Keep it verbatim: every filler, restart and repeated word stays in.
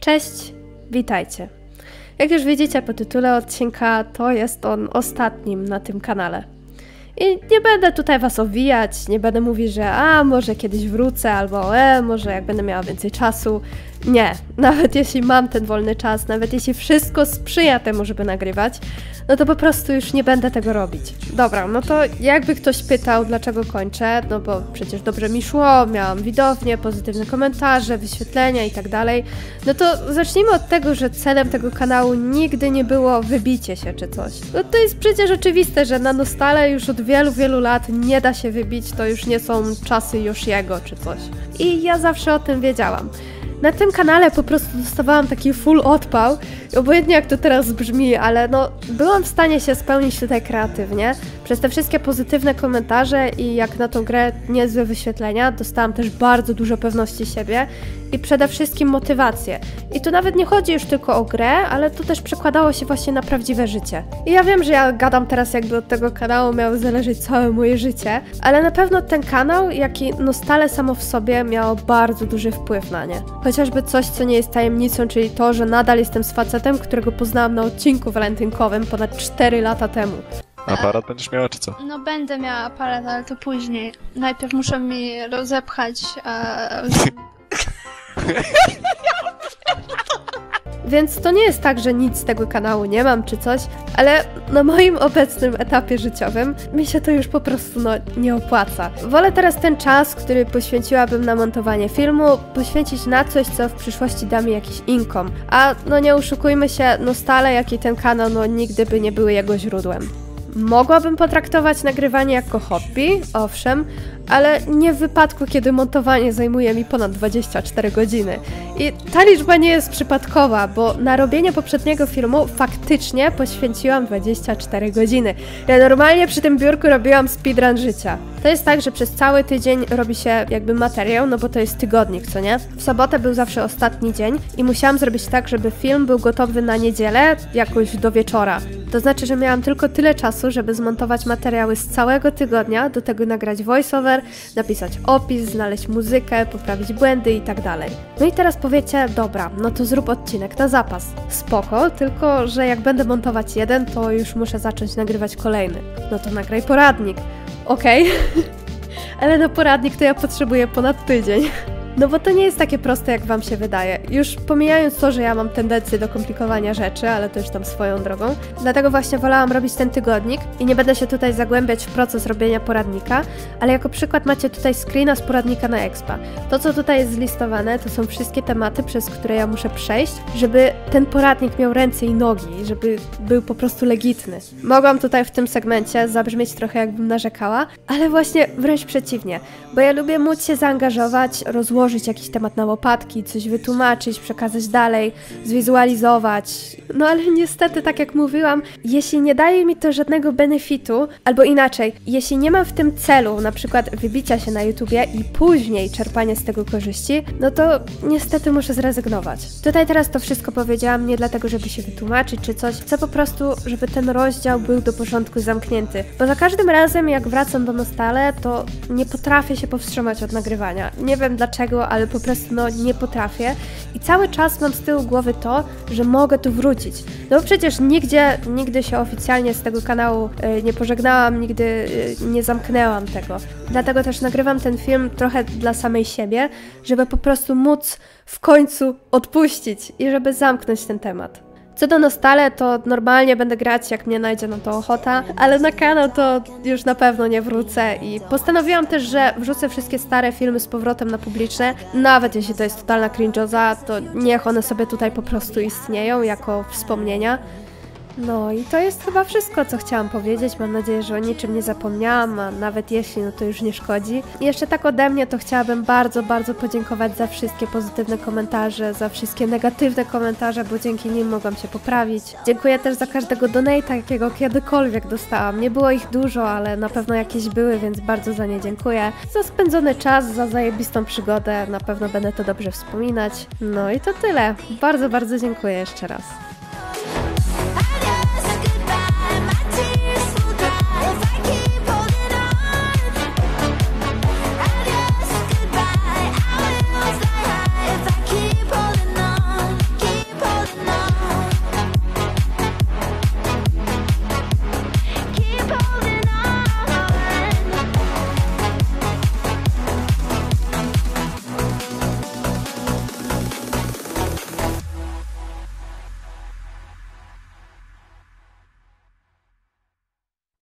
Cześć, witajcie. Jak już widzicie po tytule odcinka, to jest on ostatnim na tym kanale. I nie będę tutaj was owijać, nie będę mówić, że a, może kiedyś wrócę, albo e, może jak będę miała więcej czasu. Nie, nawet jeśli mam ten wolny czas, nawet jeśli wszystko sprzyja temu, żeby nagrywać, no to po prostu już nie będę tego robić. Dobra, no to jakby ktoś pytał, dlaczego kończę, no bo przecież dobrze mi szło, miałam widownię, pozytywne komentarze, wyświetlenia i tak dalej, no to zacznijmy od tego, że celem tego kanału nigdy nie było wybicie się czy coś. No to jest przecież oczywiste, że na Nostale już od wielu, wielu lat nie da się wybić, to już nie są czasy Yoshiego czy coś. I ja zawsze o tym wiedziałam. Na tym kanale po prostu dostawałam taki full odpał, obojętnie jak to teraz brzmi, ale no byłam w stanie się spełnić tutaj kreatywnie. Przez te wszystkie pozytywne komentarze i jak na tą grę niezłe wyświetlenia, dostałam też bardzo dużo pewności siebie i przede wszystkim motywację. I tu nawet nie chodzi już tylko o grę, ale to też przekładało się właśnie na prawdziwe życie. I ja wiem, że ja gadam teraz jakby od tego kanału miało zależeć całe moje życie, ale na pewno ten kanał, jak i Nostale samo w sobie miało bardzo duży wpływ na nie. Chociażby coś, co nie jest tajemnicą, czyli to, że nadal jestem z facetem, którego poznałam na odcinku walentynkowym ponad cztery lata temu. Aparat będziesz miała, czy co? No będę miała aparat, ale to później. Najpierw muszę mi rozepchać, a... Więc to nie jest tak, że nic z tego kanału nie mam czy coś, ale na moim obecnym etapie życiowym mi się to już po prostu no, nie opłaca. Wolę teraz ten czas, który poświęciłabym na montowanie filmu, poświęcić na coś, co w przyszłości da mi jakiś income. A no nie oszukujmy się, Nostale, jak i ten kanał, no nigdy by nie były jego źródłem. Mogłabym potraktować nagrywanie jako hobby, owszem, ale nie w wypadku, kiedy montowanie zajmuje mi ponad dwadzieścia cztery godziny. I ta liczba nie jest przypadkowa, bo na robienie poprzedniego filmu faktycznie poświęciłam dwadzieścia cztery godziny. Ja normalnie przy tym biurku robiłam speedrun życia. To jest tak, że przez cały tydzień robi się jakby materiał, no bo to jest tygodnik, co nie? W sobotę był zawsze ostatni dzień i musiałam zrobić tak, żeby film był gotowy na niedzielę, jakoś do wieczora. To znaczy, że miałam tylko tyle czasu, żeby zmontować materiały z całego tygodnia, do tego nagrać voiceover, napisać opis, znaleźć muzykę, poprawić błędy i tak dalej. No i teraz powiecie, dobra, no to zrób odcinek na zapas. Spoko, tylko że jak będę montować jeden, to już muszę zacząć nagrywać kolejny. No to nagraj poradnik. Okej, okay. Ale na poradnik to ja potrzebuję ponad tydzień. No bo to nie jest takie proste, jak wam się wydaje. Już pomijając to, że ja mam tendencję do komplikowania rzeczy, ale to już tam swoją drogą. Dlatego właśnie wolałam robić ten tygodnik i nie będę się tutaj zagłębiać w proces robienia poradnika, ale jako przykład macie tutaj screena z poradnika na Expa. To, co tutaj jest zlistowane, to są wszystkie tematy, przez które ja muszę przejść, żeby ten poradnik miał ręce i nogi, żeby był po prostu legitny. Mogłam tutaj w tym segmencie zabrzmieć trochę jakbym narzekała, ale właśnie wręcz przeciwnie, bo ja lubię móc się zaangażować, rozłożyć jakiś temat na łopatki, coś wytłumaczyć, przekazać dalej, zwizualizować. No ale niestety, tak jak mówiłam, jeśli nie daje mi to żadnego benefitu, albo inaczej, jeśli nie mam w tym celu, na przykład wybicia się na YouTubie i później czerpania z tego korzyści, no to niestety muszę zrezygnować. Tutaj teraz to wszystko powiedziałam nie dlatego, żeby się wytłumaczyć czy coś, chcę po prostu, żeby ten rozdział był do porządku zamknięty, bo za każdym razem jak wracam do Nostale, to nie potrafię się powstrzymać od nagrywania. Nie wiem dlaczego, ale po prostu no nie potrafię i cały czas mam z tyłu głowy to, że mogę tu wrócić. No bo przecież nigdzie, nigdy się oficjalnie z tego kanału y, nie pożegnałam, nigdy y, nie zamknęłam tego. Dlatego też nagrywam ten film trochę dla samej siebie, żeby po prostu móc w końcu odpuścić i żeby zamknąć ten temat. Co do Nostale, to normalnie będę grać, jak mnie najdzie na to ochota, ale na kanał to już na pewno nie wrócę i postanowiłam też, że wrzucę wszystkie stare filmy z powrotem na publiczne, nawet jeśli to jest totalna cringe'oza, to niech one sobie tutaj po prostu istnieją jako wspomnienia. No i to jest chyba wszystko, co chciałam powiedzieć. Mam nadzieję, że o niczym nie zapomniałam, a nawet jeśli, no to już nie szkodzi. I jeszcze tak ode mnie to chciałabym bardzo, bardzo podziękować za wszystkie pozytywne komentarze, za wszystkie negatywne komentarze, bo dzięki nim mogłam się poprawić. Dziękuję też za każdego donate'a, jakiego kiedykolwiek dostałam. Nie było ich dużo, ale na pewno jakieś były, więc bardzo za nie dziękuję. Za spędzony czas, za zajebistą przygodę, na pewno będę to dobrze wspominać. No i to tyle. Bardzo, bardzo dziękuję jeszcze raz.